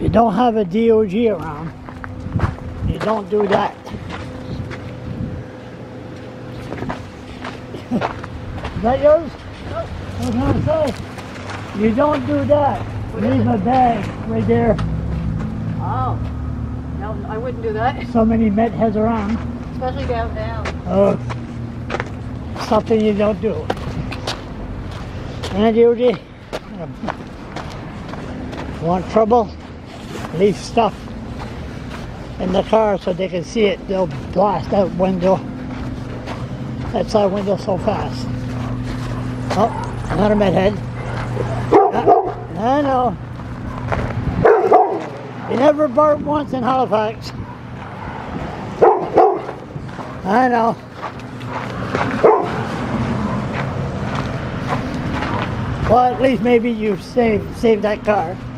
You don't have a DOG around. You don't do that. Is that yours? Nope. I was gonna say, you don't do that. Leave a bag right there. Oh. No, I wouldn't do that. So many met heads around. Especially downtown. Something you don't do. And DOG, want trouble? Leave stuff in the car so they can see it. They'll blast that window. That side window so fast. Oh, another med head. I know. You never barked once in Halifax. I know. Well, at least maybe you saved that car.